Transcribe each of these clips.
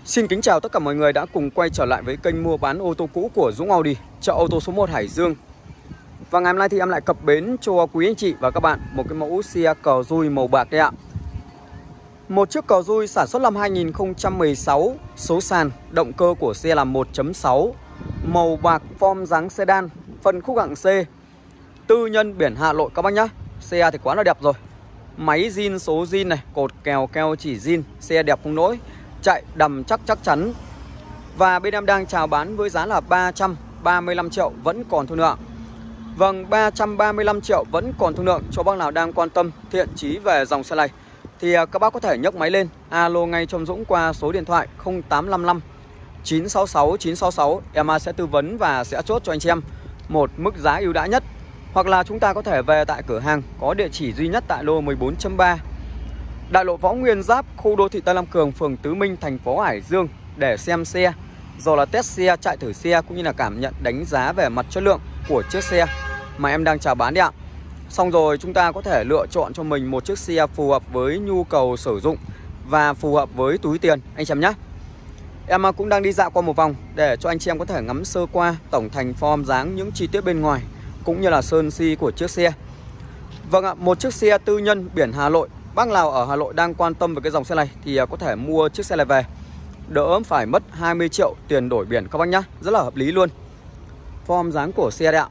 Xin kính chào tất cả mọi người đã cùng quay trở lại với kênh mua bán ô tô cũ của Dũng Audi, chợ ô tô số 1 Hải Dương. Và ngày hôm nay thì em lại cập bến cho quý anh chị và các bạn một cái mẫu xe cờ dui màu bạc đây ạ. Một chiếc cờ dui sản xuất năm 2016, số sàn, động cơ của xe là 1.6, màu bạc, form dáng sedan, phân khúc hạng C, tư nhân biển Hà Nội các bác nhá. Xe thì quá là đẹp rồi. Máy zin, số zin này, cột kèo keo chỉ zin, xe đẹp không lỗi, chạy đầm chắc chắn. Và bên em đang chào bán với giá là 335 triệu vẫn còn thương lượng. Vâng, 335 triệu vẫn còn thương lượng. Cho bác nào đang quan tâm thiện chí về dòng xe này thì các bác có thể nhấc máy lên alo ngay cho Dũng qua số điện thoại 0855 966 966. Em sẽ tư vấn và sẽ chốt cho anh chị em một mức giá ưu đãi nhất. Hoặc là chúng ta có thể về tại cửa hàng có địa chỉ duy nhất tại lô 14.3 đại lộ Võ Nguyên Giáp, khu đô thị Tân Lam Cường, phường Tứ Minh, thành phố Hải Dương để xem xe, rồi là test xe, chạy thử xe cũng như là cảm nhận đánh giá về mặt chất lượng của chiếc xe mà em đang chào bán đấy ạ. Xong rồi chúng ta có thể lựa chọn cho mình một chiếc xe phù hợp với nhu cầu sử dụng và phù hợp với túi tiền anh chị em nhé. Em cũng đang đi dạo qua một vòng để cho anh chị em có thể ngắm sơ qua tổng thành form dáng, những chi tiết bên ngoài cũng như là sơn si của chiếc xe. Vâng ạ, một chiếc xe tư nhân biển Hà Nội. Bác nào ở Hà Nội đang quan tâm về cái dòng xe này thì có thể mua chiếc xe này về, đỡ phải mất 20 triệu tiền đổi biển các bác nhá. Rất là hợp lý luôn. Form dáng của xe đấy ạ.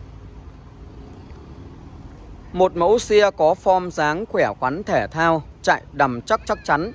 Một mẫu xe có form dáng khỏe khoắn, thể thao, chạy đầm chắc chắn.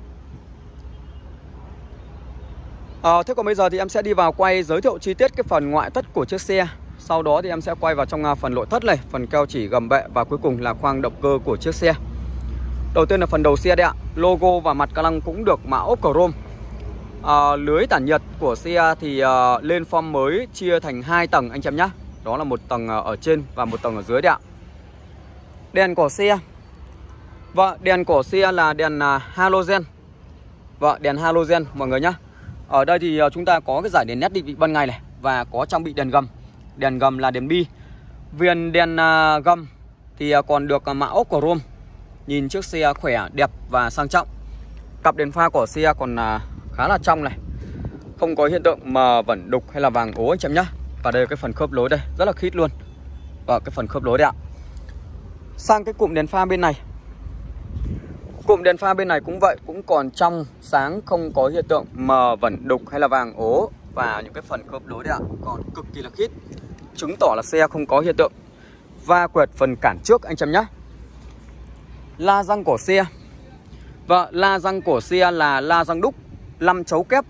Thế còn bây giờ thì em sẽ đi vào quay giới thiệu chi tiết cái phần ngoại thất của chiếc xe. Sau đó thì em sẽ quay vào trong phần nội thất này, phần keo chỉ, gầm bệ và cuối cùng là khoang động cơ của chiếc xe. Đầu tiên là phần đầu xe đấy ạ. Logo và mặt ca lăng cũng được mã ốp chrome. Lưới tản nhiệt của xe thì lên form mới chia thành 2 tầng anh chị em nhé. Đó là một tầng ở trên và một tầng ở dưới đấy ạ. Đèn của xe. Và đèn của xe là đèn halogen. Và đèn halogen mọi người nhé. Ở đây thì chúng ta có cái giải đèn LED định vị ban ngày này và có trang bị đèn gầm. Đèn gầm là đèn bi. Viền đèn gầm thì còn được mã ốp chrome. Nhìn chiếc xe khỏe, đẹp và sang trọng. Cặp đèn pha của xe còn khá là trong này, không có hiện tượng mờ, vẩn, đục hay là vàng ố anh chị em nhá. Và đây là cái phần khớp lối đây, rất là khít luôn. Và cái phần khớp lối đấy ạ. Sang cái cụm đèn pha bên này. Cụm đèn pha bên này cũng vậy, cũng còn trong, sáng, không có hiện tượng mờ, vẩn, đục hay là vàng ố. Và những cái phần khớp lối đấy ạ, còn cực kỳ là khít, chứng tỏ là xe không có hiện tượng va quẹt phần cản trước anh chị em nhá. La răng của xe. Và la răng của xe là la răng đúc 5 chấu kép.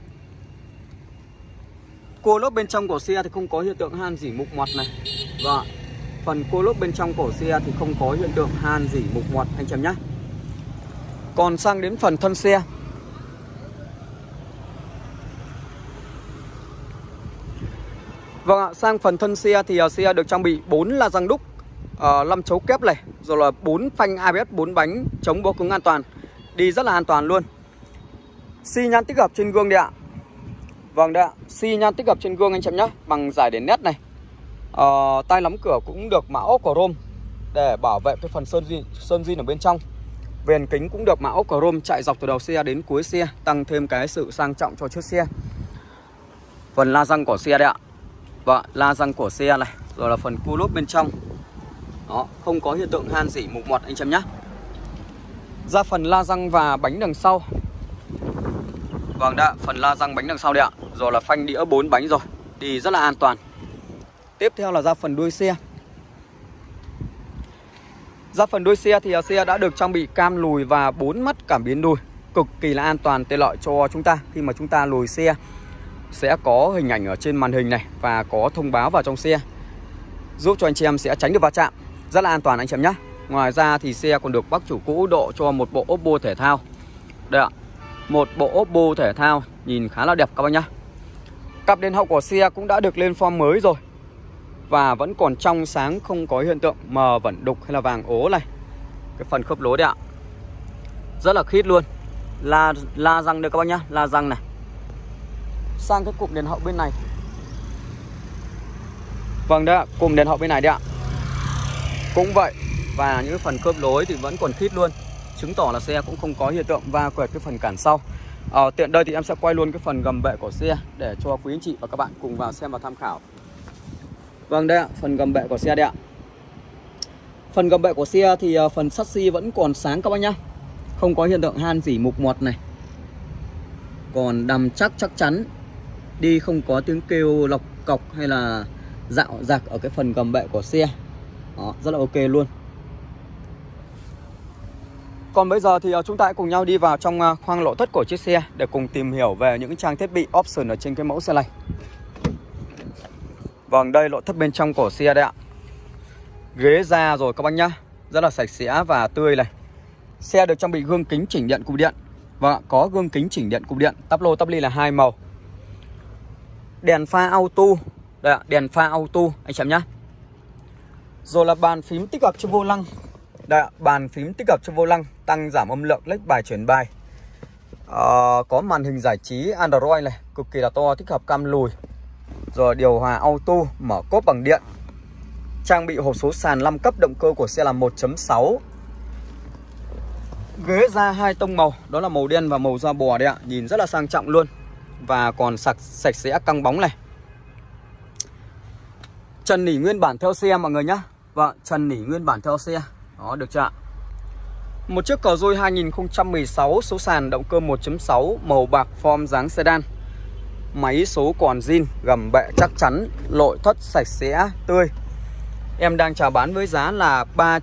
Cua lốp bên trong của xe thì không có hiện tượng han rỉ mục ngoặt này. Và phần cua lốp bên trong của xe thì không có hiện tượng han rỉ mục ngoặt anh chị em nhé. Còn sang đến phần thân xe. Vâng ạ, sang phần thân xe thì xe được trang bị 4 la răng đúc 5 chấu kép này, rồi là 4 phanh ABS 4 bánh chống bó cứng an toàn. Đi rất là an toàn luôn. Xi nhan tích hợp trên gương đấy ạ. Vâng đấy ạ, xi nhan tích hợp trên gương anh chị em nhé, bằng giải đèn LED này. Tay nắm cửa cũng được mã ốp chrome để bảo vệ cái phần sơn zin ở bên trong. Viền kính cũng được mã ốp chrome chạy dọc từ đầu xe đến cuối xe, tăng thêm cái sự sang trọng cho chiếc xe. Phần la răng của xe đấy ạ. Và la răng của xe này, rồi là phần cua lốp bên trong. Đó, không có hiện tượng han rỉ mục ngoặt anh chị em nhé. Ra phần la răng và bánh đằng sau. Vâng đã, phần la răng bánh đằng sau đấy ạ. Rồi là phanh đĩa 4 bánh rồi, đi rất là an toàn. Tiếp theo là ra phần đuôi xe. Ra phần đuôi xe thì xe đã được trang bị cam lùi và 4 mắt cảm biến đùi, cực kỳ là an toàn, tiện lợi cho chúng ta. Khi mà chúng ta lùi xe sẽ có hình ảnh ở trên màn hình này và có thông báo vào trong xe, giúp cho anh chị em sẽ tránh được va chạm. Rất là an toàn anh chị em nhé. Ngoài ra thì xe còn được bác chủ cũ độ cho một bộ ốp bô thể thao. Đây ạ, một bộ ốp bô thể thao nhìn khá là đẹp các bác nhá. Cặp đèn hậu của xe cũng đã được lên form mới rồi và vẫn còn trong sáng, không có hiện tượng mờ, vẩn, đục hay là vàng ố này. Cái phần khớp lối đấy ạ, rất là khít luôn. La răng đây các bác nhá, la răng này. Sang cái cụm đèn hậu bên này. Vâng đấy ạ, cụm đèn hậu bên này đấy ạ, cũng vậy. Và những phần khớp lối thì vẫn còn khít luôn, chứng tỏ là xe cũng không có hiện tượng va quẹt cái phần cản sau. Tiện đây thì em sẽ quay luôn cái phần gầm bệ của xe để cho quý anh chị và các bạn cùng vào xem và tham khảo. Vâng, đây ạ, phần gầm bệ của xe đây ạ. Phần gầm bệ của xe thì phần chassis vẫn còn sáng các bác nhá. Không có hiện tượng han rỉ mục mọt này. Còn đầm chắc chắn. Đi không có tiếng kêu lọc cọc hay là dạo dạc ở cái phần gầm bệ của xe. Đó, rất là ok luôn. Còn bây giờ thì chúng ta hãy cùng nhau đi vào trong khoang nội thất của chiếc xe để cùng tìm hiểu về những trang thiết bị option ở trên cái mẫu xe này. Vâng, đây nội thất bên trong của xe đây ạ. Ghế da rồi các bác nhá, rất là sạch sẽ và tươi này. Xe được trang bị gương kính chỉnh điện cụm điện. Vâng, có gương kính chỉnh điện cụm điện, tắp lô tắp ly là 2 màu. Đèn pha auto. Đây ạ, đèn pha auto anh chị em nhá. Rồi là bàn phím tích hợp cho vô lăng. Đây ạ, bàn phím tích hợp cho vô lăng, tăng giảm âm lượng, lách bài chuyển bài. Có màn hình giải trí Android này, cực kỳ là to, tích hợp cam lùi. Rồi điều hòa auto, mở cốp bằng điện. Trang bị hộp số sàn 5 cấp, động cơ của xe là 1.6. Ghế da 2 tông màu, đó là màu đen và màu da bò đấy ạ, nhìn rất là sang trọng luôn. Và còn sạch sẽ căng bóng này. Trần nỉ nguyên bản theo xe mọi người nhá. Vâng, trần nỉ nguyên bản theo xe. Đó, được chưa ạ? Một chiếc Cruze 2016, số sàn động cơ 1.6, màu bạc, form dáng sedan. Máy số còn zin, gầm bệ chắc chắn, nội thất sạch sẽ, tươi. Em đang chào bán với giá là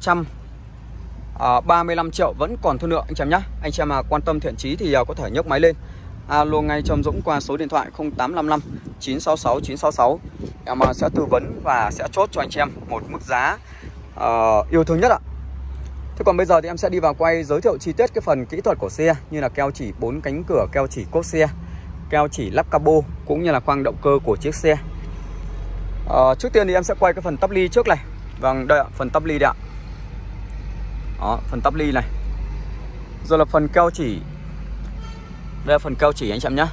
335 triệu, vẫn còn thương lượng anh chị em nhé. Anh chị em mà quan tâm thiện chí thì có thể nhấc máy lên alo ngay cho Dũng qua số điện thoại 0855 966 966. Em sẽ tư vấn và sẽ chốt cho anh chị em một mức giá yêu thương nhất ạ. Thế còn bây giờ thì em sẽ đi vào quay giới thiệu chi tiết cái phần kỹ thuật của xe, như là keo chỉ 4 cánh cửa, keo chỉ cốp xe, keo chỉ lắp capo cũng như là khoang động cơ của chiếc xe. Trước tiên thì em sẽ quay cái phần tắp ly trước này. Vâng, đây ạ, phần tắp ly đây ạ. Đó, phần tắp ly này. Rồi là phần keo chỉ. Đây là phần keo chỉ anh chị em nhé.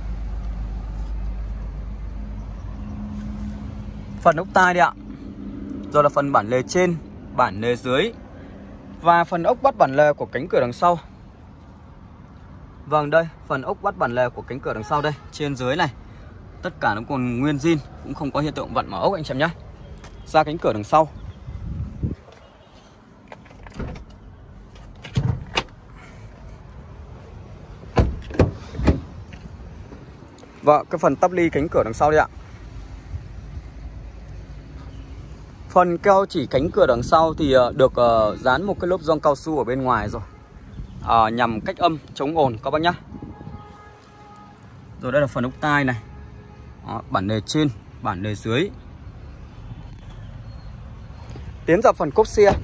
Phần ốc tai đây ạ. Rồi là phần bản lề trên, bản lề dưới. Và phần ốc bắt bản lề của cánh cửa đằng sau. Vâng, đây, phần ốc bắt bản lề của cánh cửa đằng sau đây, trên dưới này. Tất cả nó còn nguyên zin, cũng không có hiện tượng vặn mở ốc anh chị em nhé. Ra cánh cửa đằng sau. Vâng, cái phần tắp ly cánh cửa đằng sau đây ạ. Phần keo chỉ cánh cửa đằng sau thì được dán một cái lốp gioăng cao su ở bên ngoài rồi, nhằm cách âm, chống ồn các bác nhá. Rồi đây là phần ốc tai này. Đó, bản lề trên, bản lề dưới. Tiến vào phần cốp xe.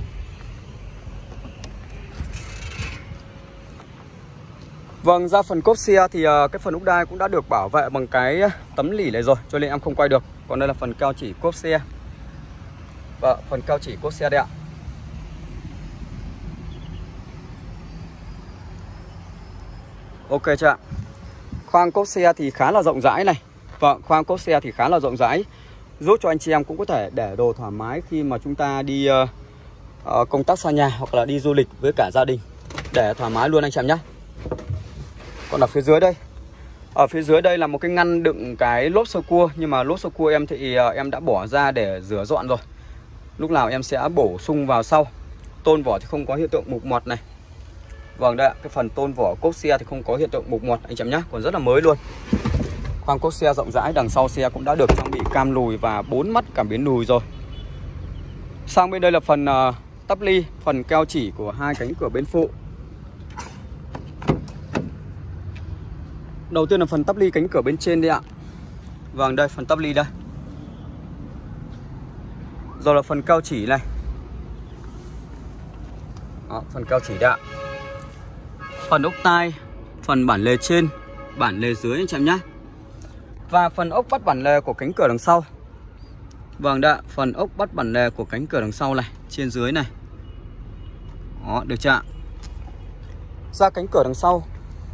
Vâng, ra phần cốp xe thì cái phần ốc đai cũng đã được bảo vệ bằng cái tấm lỉ này rồi, cho nên em không quay được. Còn đây là phần keo chỉ cốp xe. Và phần keo chỉ cốp xe đây ạ. Ok chưa ạ? Khoang cốp xe thì khá là rộng rãi này. Vâng, khoang cốp xe thì khá là rộng rãi, giúp cho anh chị em cũng có thể để đồ thoải mái khi mà chúng ta đi công tác xa nhà hoặc là đi du lịch với cả gia đình, để thoải mái luôn anh chị em nhé. Còn ở phía dưới đây, ở phía dưới đây là một cái ngăn đựng cái lốp sơ cua, nhưng mà lốp sơ cua em thì em đã bỏ ra để rửa dọn rồi. Lúc nào em sẽ bổ sung vào sau. Tôn vỏ thì không có hiện tượng mục mọt này. Vâng, đây ạ, cái phần tôn vỏ cốp xe thì không có hiện tượng mục mọt anh chị em nhé, còn rất là mới luôn. Khoang cốp xe rộng rãi, đằng sau xe cũng đã được trang bị cam lùi và 4 mắt cảm biến lùi rồi. Sang bên đây là phần tắp ly, phần keo chỉ của hai cánh cửa bên phụ. Đầu tiên là phần tắp ly cánh cửa bên trên đây ạ. Vâng, đây phần tắp ly đây. Rồi là phần keo chỉ này. Đó, phần keo chỉ đây ạ. Phần ốc tai, phần bản lề trên, bản lề dưới anh chị em nhé. Và phần ốc bắt bản lề của cánh cửa đằng sau. Vâng, đây ạ, phần ốc bắt bản lề của cánh cửa đằng sau này, trên dưới này. Đó, được chưa ạ? Ra cánh cửa đằng sau.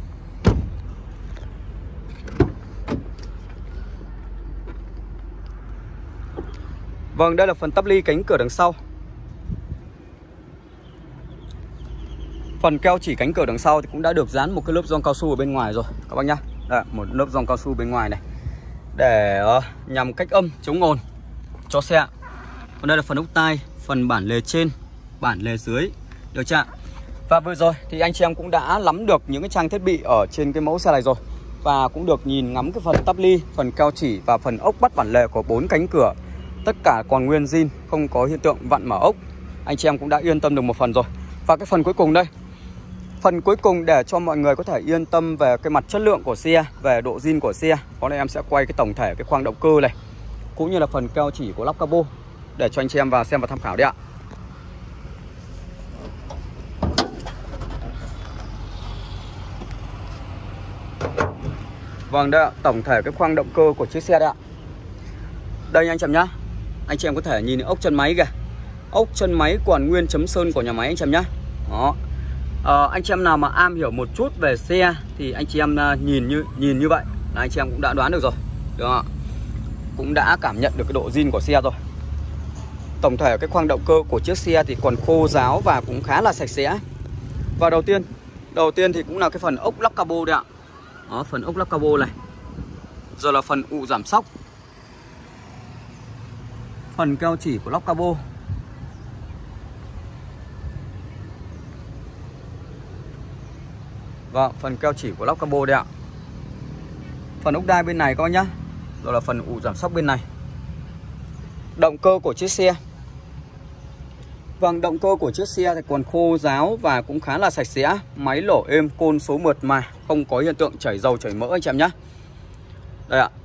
Vâng, đây là phần tắp ly cánh cửa đằng sau. Phần keo chỉ cánh cửa đằng sau thì cũng đã được dán một cái lớp gioăng cao su ở bên ngoài rồi các bác nhá. Đây, một lớp gioăng cao su bên ngoài này để nhằm cách âm chống ồn cho xe. Còn đây là phần ốc tai, phần bản lề trên, bản lề dưới, được chưa? Và vừa rồi thì anh chị em cũng đã nắm được những cái trang thiết bị ở trên cái mẫu xe này rồi, và cũng được nhìn ngắm cái phần tắp ly, phần keo chỉ và phần ốc bắt bản lề của 4 cánh cửa. Tất cả còn nguyên zin, không có hiện tượng vặn mở ốc. Anh chị em cũng đã yên tâm được một phần rồi. Và cái phần cuối cùng đây, phần cuối cùng để cho mọi người có thể yên tâm về cái mặt chất lượng của xe, về độ zin của xe, có lẽ em sẽ quay cái tổng thể cái khoang động cơ này, cũng như là phần keo chỉ của lắp capo để cho anh chị em vào xem và tham khảo đấy ạ. Vâng, đây ạ, tổng thể cái khoang động cơ của chiếc xe đấy ạ. Đây anh chị em nhá, anh chị em có thể nhìn ốc chân máy kìa. Ốc chân máy còn nguyên chấm sơn của nhà máy anh chị em nhá. Đó. Anh chị em nào mà am hiểu một chút về xe thì anh chị em nhìn như vậy là anh chị em cũng đã đoán được rồi, được không ạ? Cũng đã cảm nhận được cái độ zin của xe rồi. Tổng thể cái khoang động cơ của chiếc xe thì còn khô ráo và cũng khá là sạch sẽ. Và đầu tiên thì cũng là cái phần ốc lắp capo đây ạ. Đó, phần ốc lắp capo này. Rồi là phần ụ giảm xóc, phần keo chỉ của lắp capo, và phần keo chỉ của lắp capo đây ạ. Phần ốc đai bên này các bác nhá. Rồi là phần ụ giảm xóc bên này. Động cơ của chiếc xe. Vâng, động cơ của chiếc xe thì còn khô ráo và cũng khá là sạch sẽ. Máy lổ êm, côn số mượt mà, không có hiện tượng chảy dầu chảy mỡ anh chị em nhé. Đây ạ.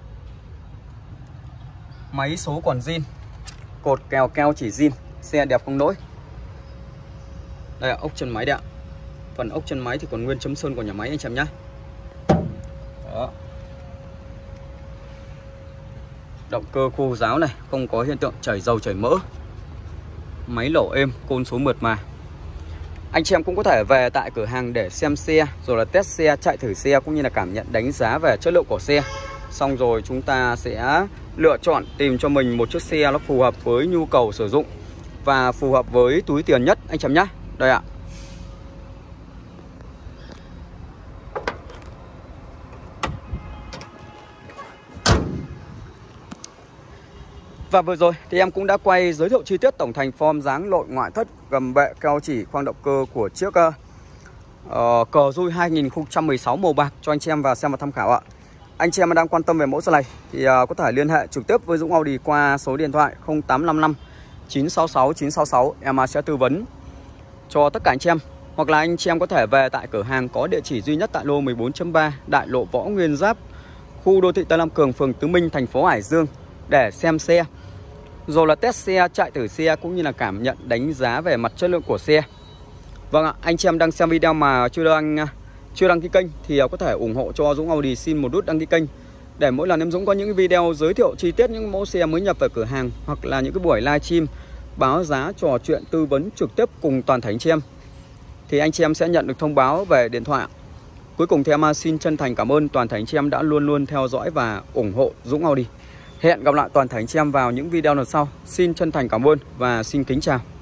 Máy số còn zin, cột keo chỉ zin, xe đẹp không lỗi. Đây ạ, ốc chân máy đây ạ. Phần ốc chân máy thì còn nguyên chấm sơn của nhà máy anh chị em nhé. Đó. Động cơ khô ráo này, không có hiện tượng chảy dầu chảy mỡ. Máy lổ êm, côn số mượt mà. Anh chị em cũng có thể về tại cửa hàng để xem xe, rồi là test xe, chạy thử xe, cũng như là cảm nhận đánh giá về chất lượng của xe. Xong rồi chúng ta sẽ lựa chọn tìm cho mình một chiếc xe nó phù hợp với nhu cầu sử dụng và phù hợp với túi tiền nhất anh chị em nhé. Đây ạ. Và vừa rồi thì em cũng đã quay giới thiệu chi tiết tổng thành form dáng nội ngoại thất, gầm bệ, keo chỉ, khoang động cơ của chiếc Cruze 2016 màu bạc cho anh chị em vào xem và tham khảo ạ. Anh chị em đang quan tâm về mẫu xe này thì có thể liên hệ trực tiếp với Dũng Audi qua số điện thoại 0855 966 966. Em sẽ tư vấn cho tất cả anh chị em. Hoặc là anh chị em có thể về tại cửa hàng có địa chỉ duy nhất tại lô 14.3 đại lộ Võ Nguyên Giáp, khu đô thị Tân Lam Cường, phường Tứ Minh, thành phố Hải Dương để xem xe, rồi là test xe, chạy thử xe, cũng như là cảm nhận đánh giá về mặt chất lượng của xe. Vâng ạ, anh chị em đang xem video mà chưa đăng ký kênh thì có thể ủng hộ cho Dũng Audi, xin một nút đăng ký kênh để mỗi lần em Dũng có những video giới thiệu chi tiết những mẫu xe mới nhập về cửa hàng, hoặc là những cái buổi livestream báo giá, trò chuyện, tư vấn trực tiếp cùng toàn thể anh chị em, thì anh chị em sẽ nhận được thông báo về điện thoại. Cuối cùng thì em xin chân thành cảm ơn toàn thể anh chị em đã luôn theo dõi và ủng hộ Dũng Audi. Hẹn gặp lại toàn thể anh chị em vào những video lần sau. Xin chân thành cảm ơn và xin kính chào.